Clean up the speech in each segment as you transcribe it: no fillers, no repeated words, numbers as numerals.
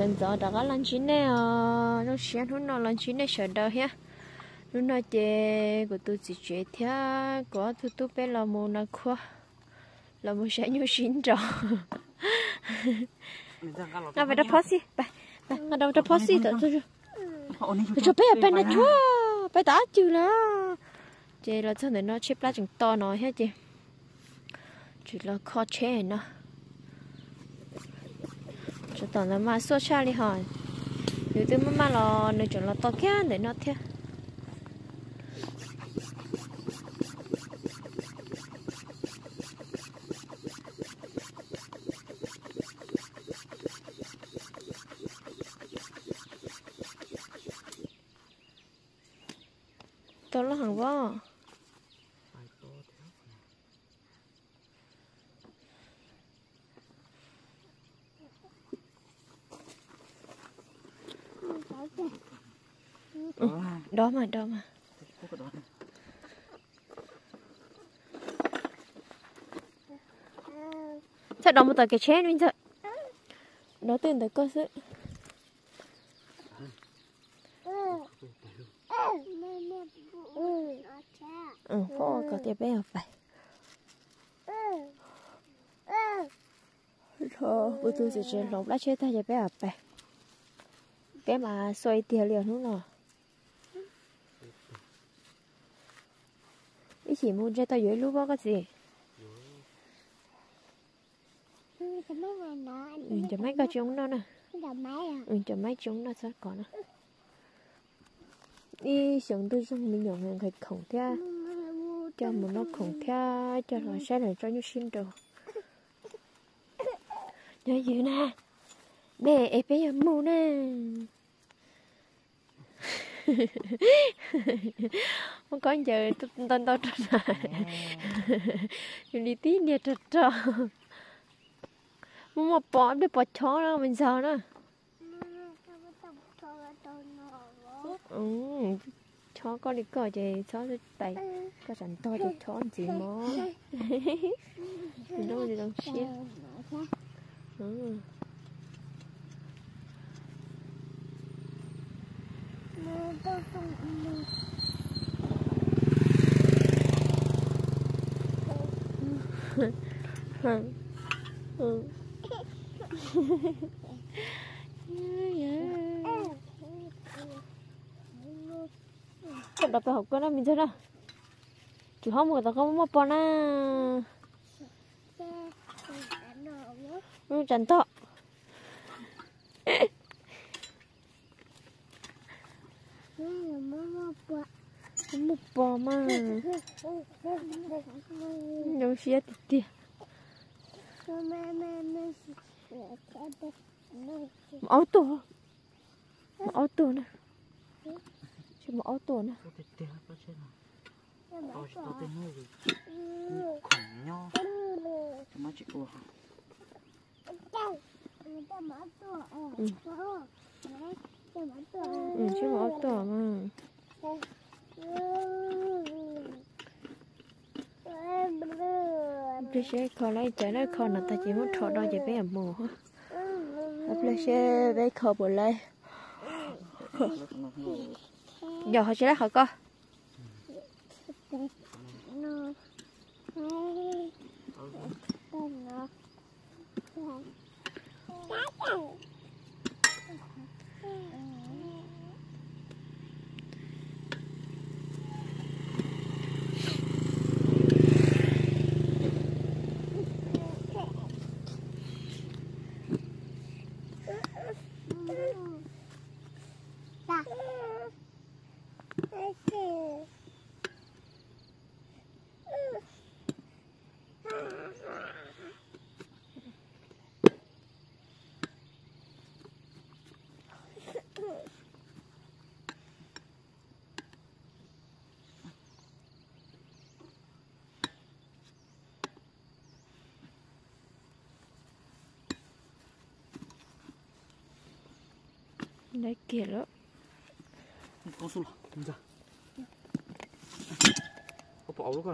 chân gió đã có lần chín này nó xé nó nó lần chín này sợ đâu ha nó nói chè của tôi chỉ chuyện thế có tôi bé là một nó khoa là một sẽ như chín rồi nó phải đập phốt gì bà nó đâu đập phốt gì đó tôi cho bé nó chúa bé đã chịu là chè là sao để nó chép lá chừng to nói hết chè chỉ là khó chè nó cho tao là mà số cha đi hỏi nếu tôi mà lo nếu chọn là to kia để nó theo tao là hàng quá đó mà sao đóng một tờ cái chén mình thôi nó tên tới cơ sự có thể bé ở phải thôi bữa tôi sẽ chơi lồng đã chơi thay cho bé ở phải bé mà xoay tiền liền đúng rồi ý chỉ muốn chơi tao dưới lúc đó cái gì cho mấy cái chúng nó nè cho mấy chúng nó sẽ còn nè đi xuống tôi dùng mình dùng người khổng theo cho một nó khổng theo cho nó sẽ là cho như xin đồ nhớ gì nè bé giờ mua nè không có giờ tôi trật này chúng đi tí nè trật trò muốn một bỏ để bỏ chó đó mình sao đó chó có đi coi gì chó đi tay có rảnh to thì chó gì mà thì đâu thì đâu xí Đập phải học con đó mình chơi đâu chú không người ta không một bọn à chẳng to một bò mà đâu xía tịt áo tổ nè chỉ một áo tổ nè khổng nho mà chị ủa chứ một áo tổ mà bây giờ còn lại trái nó còn là ta chỉ muốn thọ đo cho bé ở mồ ha bây giờ bé khờ bữa lại giờ họ chỉ là họ co đấy kia đó con sụp nhìn ra có bỏ luôn con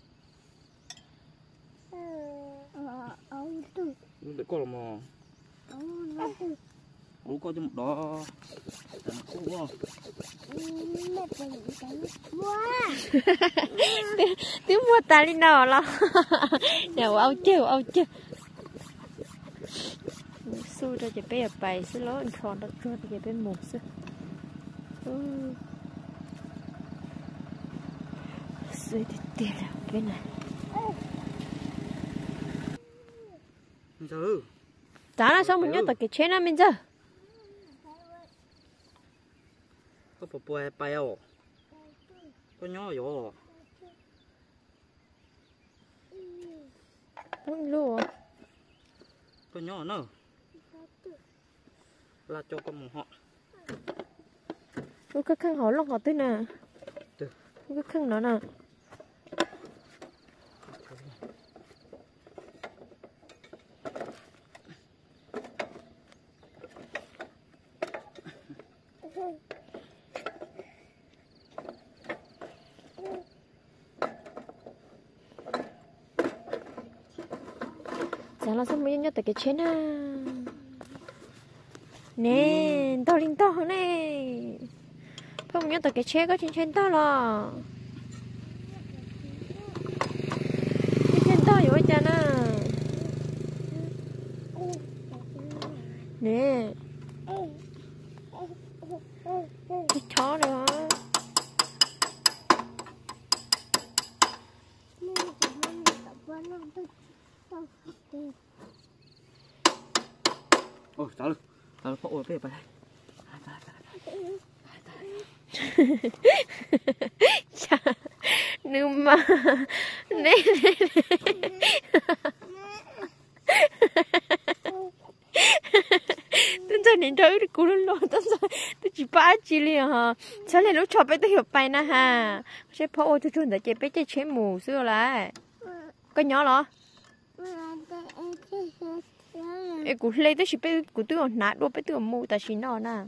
để con là mò ủ có cho một đó tiếng mua ta đi nào lo nào ao chưa xui ra chỉ bé bài xí lố anh còn đó cho chỉ bé một xí xui thì tiền là bên này giờ giá là sao mình nhớ tới cái trên này mình giờ có bộ bè bèo có nhỏ rồi không luôn có nhỏ nữa là cho con họ cái khăn họ lông họ tới nè cái khăn nó nè giờ là xong mới nhớ tới cái trên à nè to linh to nè không nhớ tới cái trên có trên to là trên to rồi cha nè nè cái chó nữa ôi tao có ôi bé bài chà nhưng mà nè tôi giờ đến đây cũng lo tôi chỉ ba chỉ liền hả sao lại lúc chọc bé tôi hiểu bài nè ha sẽ phô ô tôi chuẩn để chế bé chế chế mù xưa lại có nhỏ lo em cũng lấy tới chỉ bé cũng tôi còn nát đôi bé tôi còn mù tại chỉ nó nè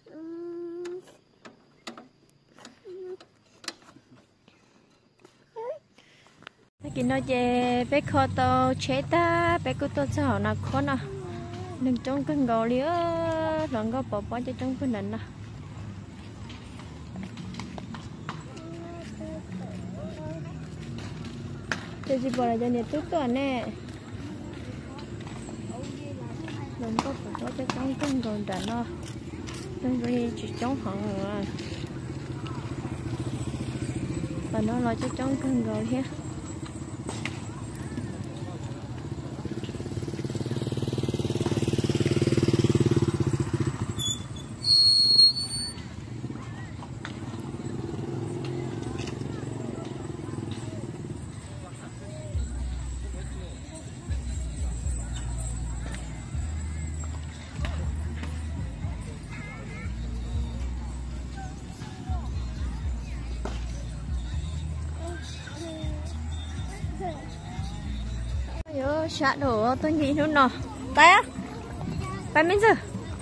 cái nó chế bé kho to chế ta bé cứ to sao nào khó nào đừng trong cơn gò lía lần có bỏ cho trong cơn nền nè tôi chỉ bỏ lại cho nhiệt tốt toàn nè lần có bỏ cho trong cơn gò nền nó nên rồi chỉ trong hỏng rồi và nó lo cho trong cơn gò lía nhớ xả đổ tôi nghĩ nó nọ tay á tay mình giờ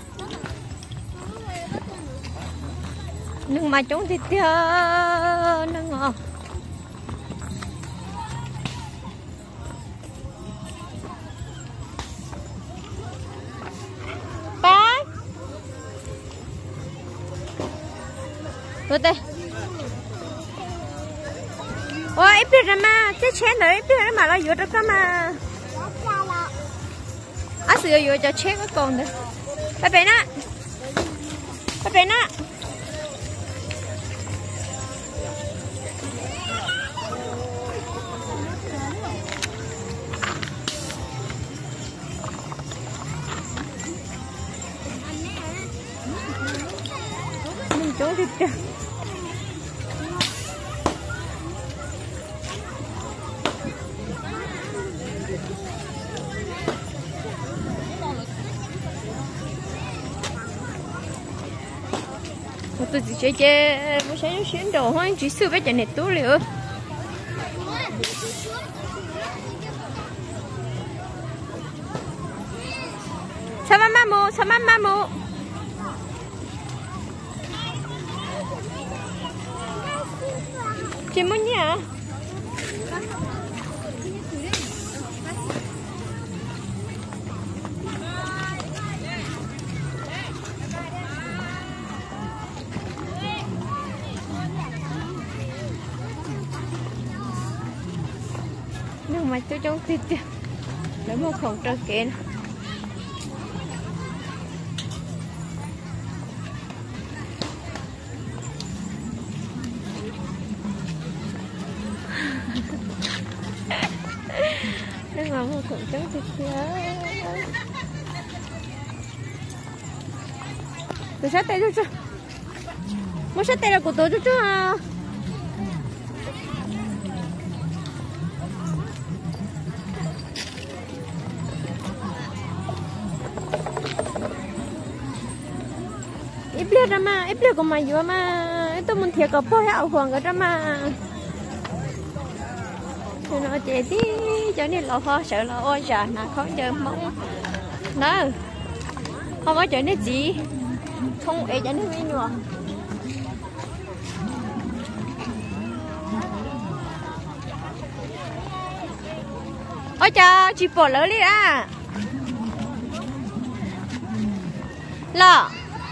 nhưng mà chúng thì tia nó ngọt ba tôi đây ôi ít biết rồi mà cái chén đấy ít biết rồi mà nó vừa được cơ mà à sửa vừa cho chén cái con đấy bye bye nè mình chỗ đi chơi tôi chỉ chơi một số những chuyến đồ hoa chỉ sửa với chợ này tốt liệu sao mama chị muốn nhá mà tôi trong thịt để một khổng trơ kén nhưng mà một khổng trơ thịt tôi sát tay cho một sát tay là của tôi cho ít liệt ra mà ít liệt của mày vừa mà tôi muốn thiệt có bôi ảo hoàng cái ra mà cho nó chạy đi cho nên là họ sợ là ôi già là khó chơi mong đó không có chơi nên gì không ấy cho nên mới nữa ôi cha chị bỏ lỡ đi à là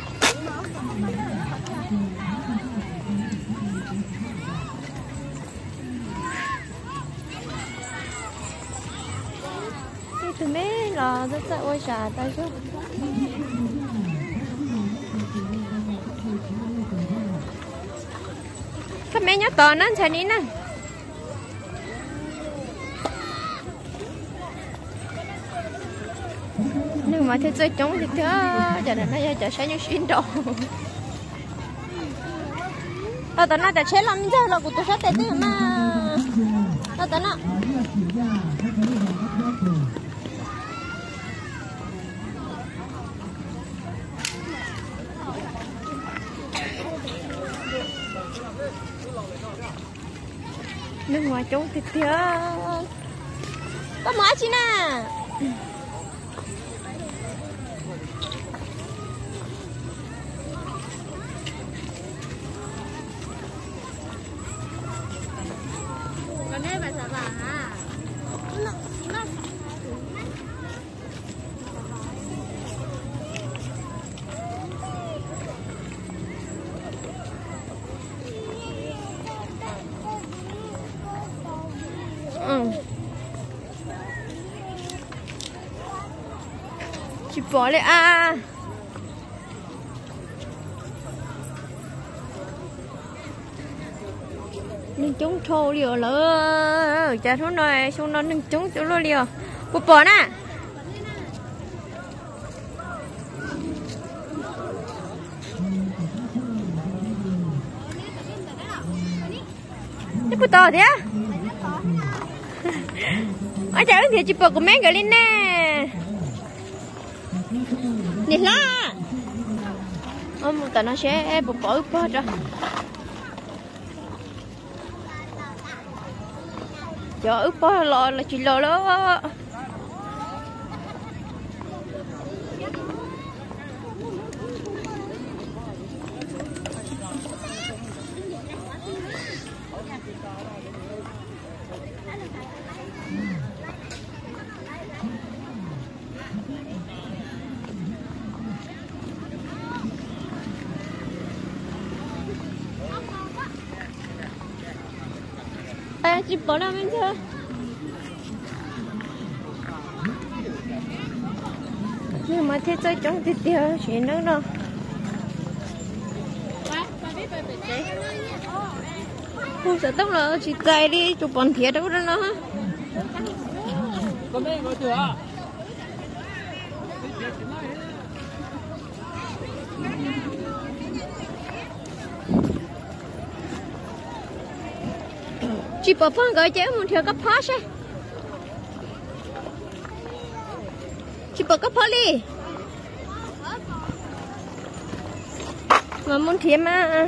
tụi mấy là rất là ôi già tay chứ các mấy nhớ to nó chạy đi nè nhưng mà thế chơi trống thì thế giờ này nó giờ sẽ như xuyên đồ tao tao nóจะเช็ดลำนี่เรากูตัวเช็ดแต่ที่มาตao nó nước ngoài trống thịt thưa có mở chi nè còn đây bà sợ bà hả chị bỏ lại à nên chúng thô liều lỡ chả thốn này xuống nó nên chúng chỗ lo liều bỏ nè cái to thế ở chả thì chị bỏ của mấy cái lên nè nè la ông tao nó sẽ bỏ cho cho ướp bó lò là chị lò đó chị bỏ ra bên chưa nhưng mà thế chơi trong thịt tiêu chỉ nữa đâu không sợ tóc là chị cày đi chụp bọn thiệt đâu đó nó chị bỏ phong gọi chế một thiếu cấp phá xe chị bỏ cấp phá đi mà muốn thiếm à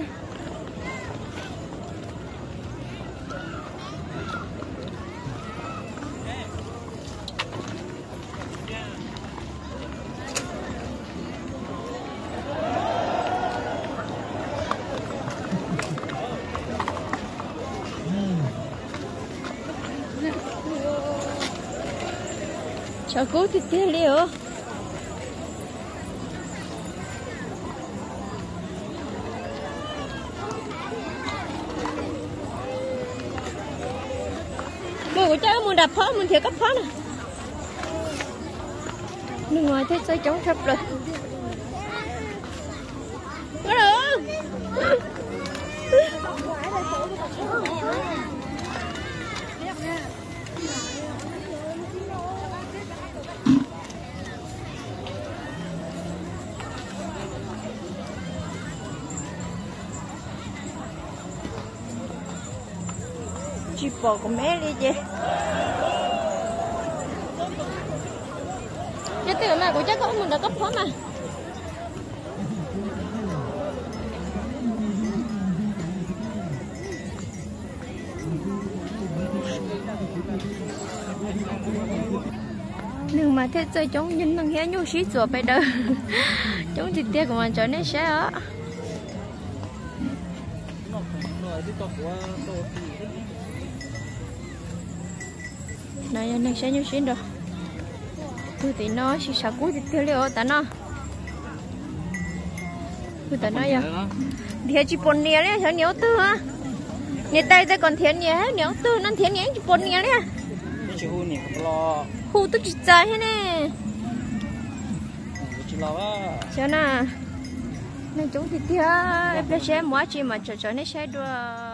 chào cô thì tiền liệu bố của cháu muốn mình đạp phó mình thiệt cấp phó nè bên ngoài thế giới chống thấp rồi có được chị bỏ của mẹ đi chị cái tiền mà của chắc có mình đã cấp phó mà nhưng mà thế chơi chống nhìn thằng héo nhú xí chùa bây giờ chống thịt tiết của mình trở nên sẽ á này này sẽ nhú xí rồi tôi thì nó chỉ sợ cú thịt tiết liệu ta nó tôi ta nói vậy thì chỉ bồn nhẹ đấy sợ nhớ tư á nhẹ tay tay còn thiệt nhẹ nhớ tư nó thiệt nhẹ chỉ bồn nhẹ đấy chỉ hú nè lo hú tôi chỉ trái thế nè chỉ lo á sao nè nên chúng thì tiết em sẽ mua chi mà chờ chờ nó sẽ đưa